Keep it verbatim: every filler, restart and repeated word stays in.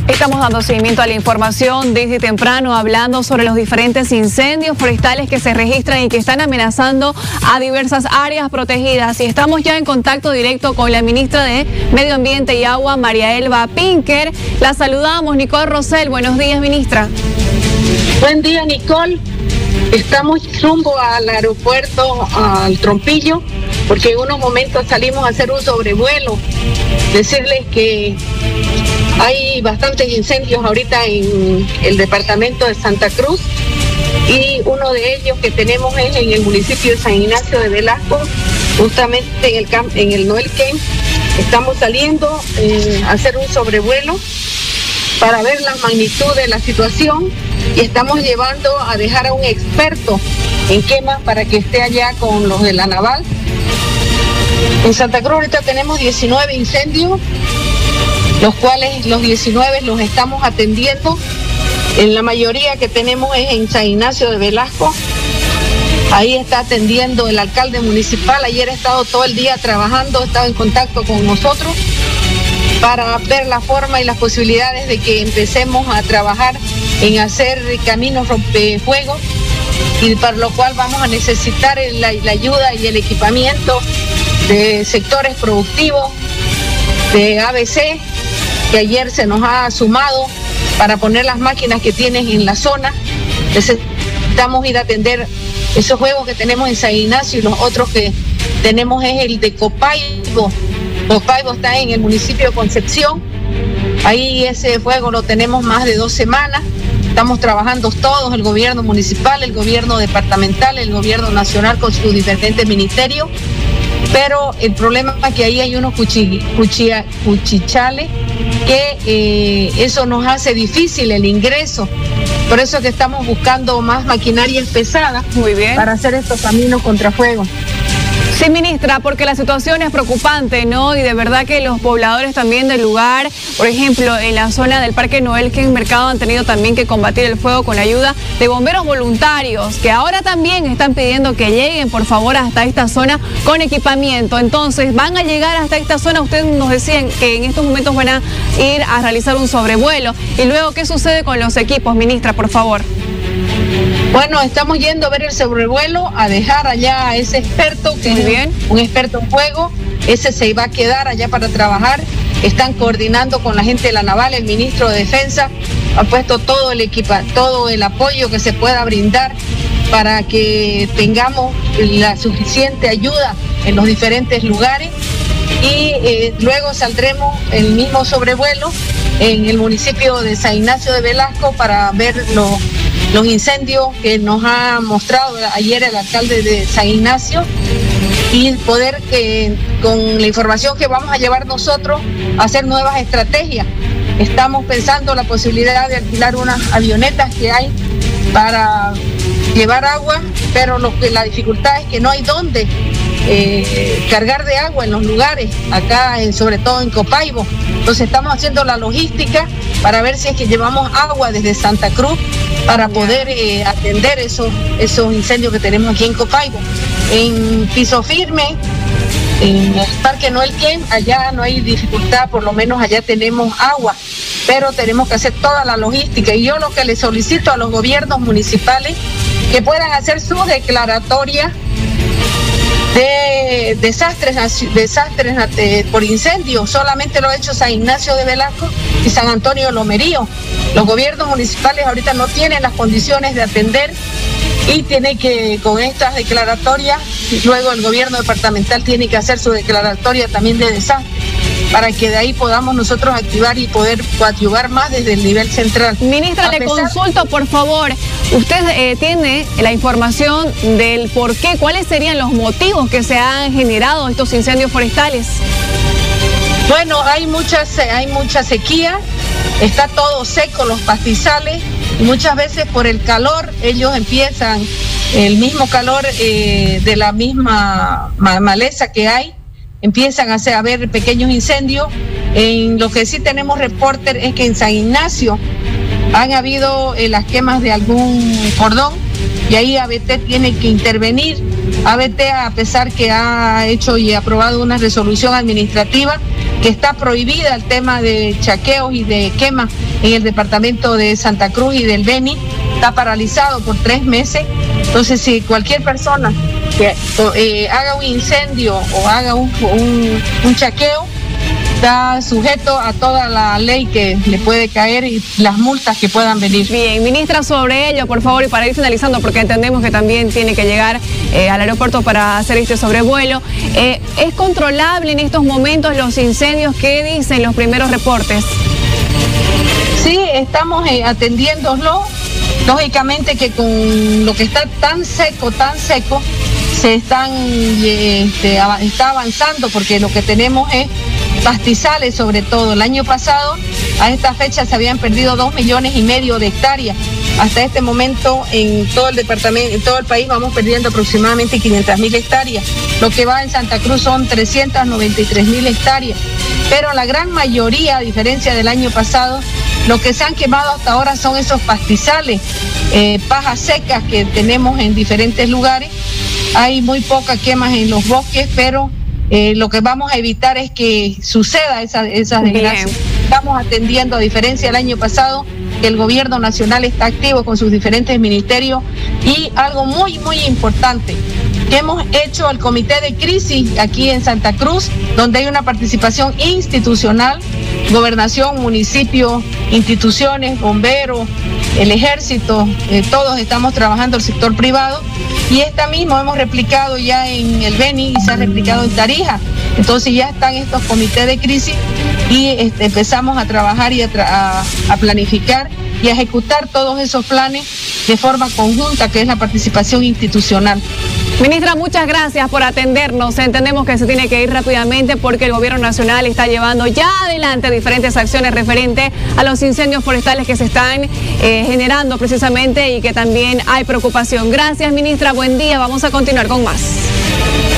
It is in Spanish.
Estamos dando seguimiento a la información desde temprano, hablando sobre los diferentes incendios forestales que se registran y que están amenazando a diversas áreas protegidas. Y estamos ya en contacto directo con la ministra de Medio Ambiente y Agua, María Elba Pinker. La saludamos, Nicole Rosell. Buenos días, ministra. Buen día, Nicole. Estamos rumbo al aeropuerto, al Trompillo, porque en unos momentos salimos a hacer un sobrevuelo. Decirles que hay bastantes incendios ahorita en el departamento de Santa Cruz y uno de ellos que tenemos es en el municipio de San Ignacio de Velasco, justamente en el, camp, en el Noel Camp. Estamos saliendo eh, a hacer un sobrevuelo para ver la magnitud de la situación y estamos llevando a dejar a un experto en quemas para que esté allá con los de la Naval. En Santa Cruz ahorita tenemos diecinueve incendios, los cuales los diecinueve los estamos atendiendo. En la mayoría que tenemos es en San Ignacio de Velasco. Ahí está atendiendo el alcalde municipal. Ayer ha estado todo el día trabajando, ha estado en contacto con nosotros para ver la forma y las posibilidades de que empecemos a trabajar en hacer caminos rompefuegos, y para lo cual vamos a necesitar la, la ayuda y el equipamiento de sectores productivos, de A B C, que ayer se nos ha sumado para poner las máquinas que tienen en la zona. Necesitamos ir a atender esos juegos que tenemos en San Ignacio, y los otros que tenemos es el de Copaibo. Copaibo está en el municipio de Concepción. Ahí ese fuego lo tenemos más de dos semanas. Estamos trabajando todos, el gobierno municipal, el gobierno departamental, el gobierno nacional con sus diferentes ministerios. Pero el problema es que ahí hay unos cuchi, cuchi, cuchichales que eh, eso nos hace difícil el ingreso. Por eso es que estamos buscando más maquinarias pesadas. Muy bien. Para hacer estos caminos contra fuego. Sí, ministra, porque la situación es preocupante, ¿no? Y de verdad que los pobladores también del lugar, por ejemplo, en la zona del Parque Noel, que en Mercado han tenido también que combatir el fuego con la ayuda de bomberos voluntarios, que ahora también están pidiendo que lleguen, por favor, hasta esta zona con equipamiento. Entonces, van a llegar hasta esta zona. Ustedes nos decían que en estos momentos van a ir a realizar un sobrevuelo. Y luego, ¿qué sucede con los equipos, ministra, por favor? Bueno, estamos yendo a ver el sobrevuelo, a dejar allá a ese experto, que Muy es bien. un experto en fuego. Ese se va a quedar allá para trabajar. Están coordinando con la gente de la Naval, el ministro de Defensa ha puesto todo el equipa, todo el apoyo que se pueda brindar para que tengamos la suficiente ayuda en los diferentes lugares. Y eh, luego saldremos el mismo sobrevuelo en el municipio de San Ignacio de Velasco para ver los, los incendios que nos ha mostrado ayer el alcalde de San Ignacio, y poder, eh, con la información que vamos a llevar nosotros, hacer nuevas estrategias. Estamos pensando la posibilidad de alquilar unas avionetas que hay para llevar agua, pero lo que la dificultad es que no hay dónde eh, cargar de agua en los lugares, acá en, sobre todo en Copaibo. Entonces estamos haciendo la logística para ver si es que llevamos agua desde Santa Cruz para poder eh, atender esos, esos incendios que tenemos aquí en Copaibo. En Piso Firme, en el Parque Noel Camp, allá no hay dificultad, por lo menos allá tenemos agua, pero tenemos que hacer toda la logística. Y yo lo que le solicito a los gobiernos municipales, que puedan hacer su declaratoria de desastres, desastres eh, por incendio. Solamente lo ha hecho San Ignacio de Velasco y San Antonio de Lomerío. Los gobiernos municipales ahorita no tienen las condiciones de atender, y tiene que, con estas declaratorias, luego el gobierno departamental tiene que hacer su declaratoria también de desastre, para que de ahí podamos nosotros activar y poder coadyuvar más desde el nivel central. Ministra, le consulto, por favor, usted eh, tiene la información del por qué, cuáles serían los motivos que se han generado estos incendios forestales. Bueno, hay muchas, hay mucha sequía, está todo seco, los pastizales, y muchas veces por el calor ellos empiezan, el mismo calor eh, de la misma maleza que hay, empiezan a hacer, a haber pequeños incendios. En lo que sí tenemos reporter es que en San Ignacio han habido eh, las quemas de algún cordón, y ahí A B T tiene que intervenir. A B T, a pesar que ha hecho y aprobado una resolución administrativa que está prohibida el tema de chaqueos y de quemas en el departamento de Santa Cruz y del Beni, está paralizado por tres meses. Entonces, si cualquier persona que eh, haga un incendio o haga un, un, un chaqueo, está sujeto a toda la ley que le puede caer y las multas que puedan venir. Bien, ministra, sobre ello, por favor, y para ir finalizando, porque entendemos que también tiene que llegar eh, al aeropuerto para hacer este sobrevuelo, eh, ¿es controlable en estos momentos los incendios? ¿Qué dicen los primeros reportes? Sí, estamos eh, atendiéndolo. Lógicamente que con lo que está tan seco, tan seco, se están, este, está avanzando, porque lo que tenemos es pastizales sobre todo. El año pasado a esta fecha se habían perdido dos millones y medio de hectáreas. Hasta este momento en todo el departamento, en todo el país vamos perdiendo aproximadamente quinientas mil hectáreas. Lo que va en Santa Cruz son trescientas noventa y tres mil hectáreas. Pero la gran mayoría, a diferencia del año pasado, lo que se han quemado hasta ahora son esos pastizales, eh, pajas secas que tenemos en diferentes lugares. Hay muy pocas quemas en los bosques, pero eh, lo que vamos a evitar es que suceda esa, esas desgracias. Estamos atendiendo, a diferencia del año pasado, que el gobierno nacional está activo con sus diferentes ministerios, y algo muy, muy importante, que hemos hecho el comité de crisis aquí en Santa Cruz, donde hay una participación institucional, gobernación, municipio, instituciones, bomberos, el ejército, eh, todos estamos trabajando, el sector privado, y esta misma hemos replicado ya en el Beni y se ha replicado en Tarija. Entonces ya están estos comités de crisis y este, empezamos a trabajar y a, tra a, a planificar y a ejecutar todos esos planes de forma conjunta, que es la participación institucional. Ministra, muchas gracias por atendernos. Entendemos que se tiene que ir rápidamente porque el gobierno nacional está llevando ya adelante diferentes acciones referentes a los incendios forestales que se están eh, generando precisamente, y que también hay preocupación. Gracias, ministra. Buen día. Vamos a continuar con más.